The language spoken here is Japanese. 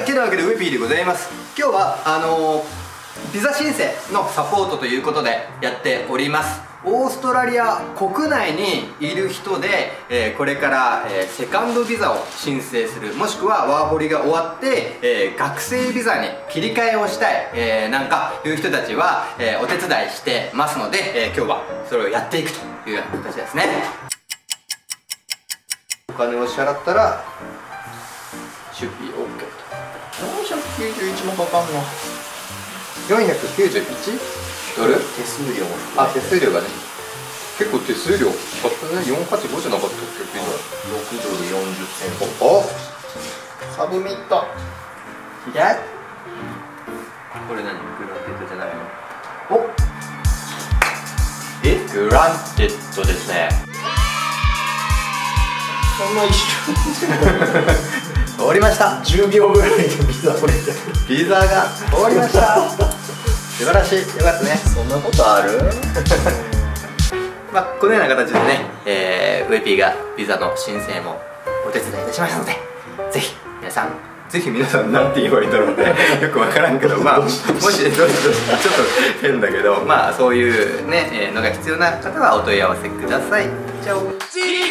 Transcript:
てなわけでウェピーでございます。今日はビザ申請のサポートということでやっております。オーストラリア国内にいる人で、これから、セカンドビザを申請する、もしくはワーホリが終わって、学生ビザに切り替えをしたい、なんかいう人たちは、お手伝いしてますので、今日はそれをやっていくというような形ですね。お金を支払ったら出費 OK と。 491もかかんの。 491ドル？ 手数料もあ、手数料がね、結構手数料かかったね。485じゃなかったっけ？ 6ドル40セント。 お、 サブミット。 左？これ何？グランテッドじゃないの？お、グランテッドですね。 そんな一瞬終わりました。 10秒ぐらいでビザ取れてる。 ビザが終わりました。素晴らしい、よかったね。 そんなことある？ まあ、このような形でね、ウェピーがビザの申請もお手伝いいたしましたので、ぜひ皆さんなんて言えばいいんだろうね。よくわからんけど、まあもしどうしちょっと変だけど、まあそういうね、のが必要な方はお問い合わせください。チャオ。